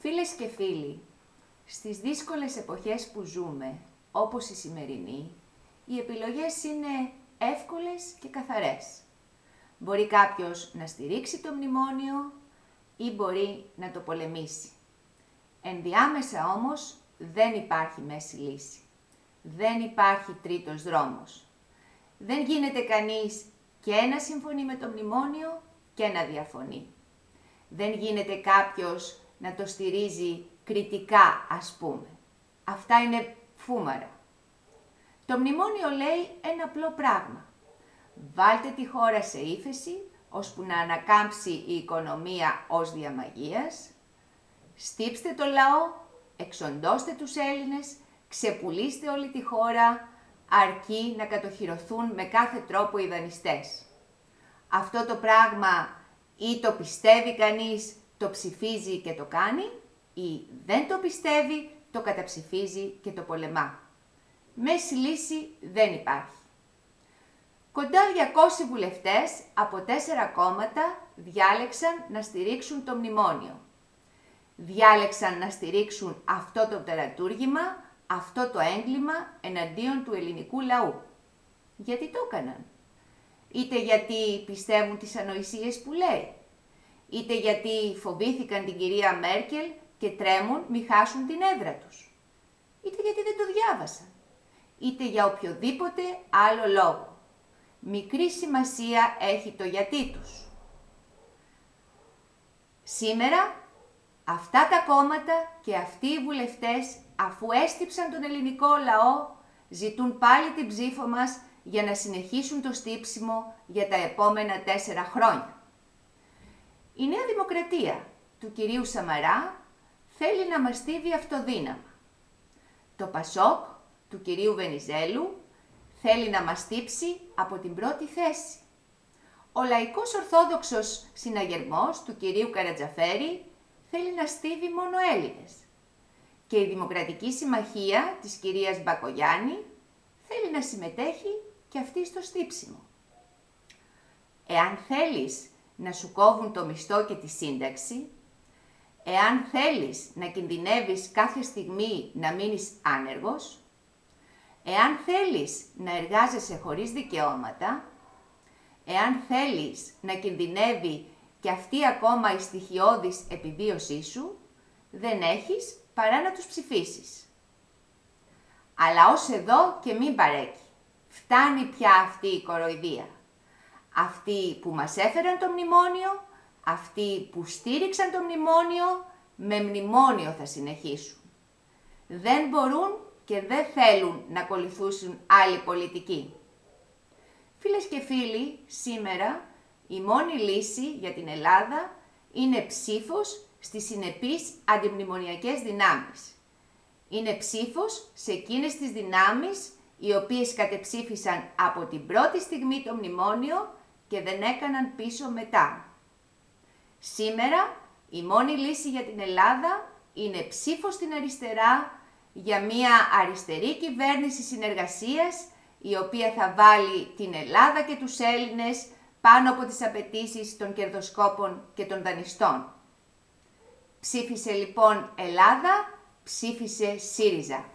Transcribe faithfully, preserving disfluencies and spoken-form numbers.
Φίλες και φίλοι, στις δύσκολες εποχές που ζούμε, όπως η σημερινή, οι επιλογές είναι εύκολες και καθαρές. Μπορεί κάποιος να στηρίξει το μνημόνιο ή μπορεί να το πολεμήσει. Ενδιάμεσα όμως δεν υπάρχει μέση λύση. Δεν υπάρχει τρίτος δρόμος. Δεν γίνεται κανείς και να συμφωνεί με το μνημόνιο και να διαφωνεί. Δεν γίνεται κάποιος να το στηρίζει κριτικά, ας πούμε. Αυτά είναι φούμαρα. Το μνημόνιο λέει ένα απλό πράγμα. Βάλτε τη χώρα σε ύφεση, ώσπου να ανακάμψει η οικονομία ως διαμαγείας. Στύψτε το λαό, εξοντώστε τους Έλληνες, ξεπουλήστε όλη τη χώρα, αρκεί να κατοχυρωθούν με κάθε τρόπο οι δανειστές. Αυτό το πράγμα ή το πιστεύει κανείς, το ψηφίζει και το κάνει, ή δεν το πιστεύει, το καταψηφίζει και το πολεμά. Μέση λύση δεν υπάρχει. Κοντά διακόσιοι βουλευτές από τέσσερα κόμματα διάλεξαν να στηρίξουν το μνημόνιο. Διάλεξαν να στηρίξουν αυτό το τερατούργημα, αυτό το έγκλημα εναντίον του ελληνικού λαού. Γιατί το έκαναν? Είτε γιατί πιστεύουν τις ανοησίες που λέει, είτε γιατί φοβήθηκαν την κυρία Μέρκελ και τρέμουν μη χάσουν την έδρα τους, είτε γιατί δεν το διάβασαν, είτε για οποιοδήποτε άλλο λόγο. Μικρή σημασία έχει το γιατί τους. Σήμερα αυτά τα κόμματα και αυτοί οι βουλευτές, αφού έστυψαν τον ελληνικό λαό, ζητούν πάλι την ψήφο μας για να συνεχίσουν το στύψιμο για τα επόμενα τέσσερα χρόνια. Η Νέα Δημοκρατία του κυρίου Σαμαρά θέλει να μας στίβει αυτοδύναμα. Το Πασόκ του κυρίου Βενιζέλου θέλει να μας στύψει από την πρώτη θέση. Ο Λαϊκός Ορθόδοξος Συναγερμός του κυρίου Καρατζαφέρη θέλει να στίβει μόνο Έλληνες. Και η Δημοκρατική Συμμαχία της κυρίας Μπακογιάννη θέλει να συμμετέχει και αυτή στο στύψιμο. Εάν θέλεις να σου κόβουν το μισθό και τη σύνταξη, εάν θέλεις να κινδυνεύεις κάθε στιγμή να μείνεις άνεργος, εάν θέλεις να εργάζεσαι χωρίς δικαιώματα, εάν θέλεις να κινδυνεύει και αυτή ακόμα η στοιχειώδης επιβίωσή σου, δεν έχεις παρά να τους ψηφίσεις. Αλλά ως εδώ και μην παρέκει. Φτάνει πια αυτή η κοροϊδία. Αυτοί που μας έφεραν το μνημόνιο, αυτοί που στήριξαν το μνημόνιο, με μνημόνιο θα συνεχίσουν. Δεν μπορούν και δεν θέλουν να ακολουθήσουν άλλη πολιτική. Φίλες και φίλοι, σήμερα η μόνη λύση για την Ελλάδα είναι ψήφος στις συνεπείς αντιμνημονιακές δυνάμεις. Είναι ψήφος σε εκείνες τις δυνάμεις οι οποίες κατεψήφισαν από την πρώτη στιγμή το μνημόνιο και δεν έκαναν πίσω μετά. Σήμερα η μόνη λύση για την Ελλάδα είναι ψήφος στην αριστερά για μια αριστερή κυβέρνηση συνεργασίας η οποία θα βάλει την Ελλάδα και τους Έλληνες πάνω από τις απαιτήσεις των κερδοσκόπων και των δανειστών. Ψήφισε λοιπόν Ελλάδα, ψήφισε ΣΥΡΙΖΑ.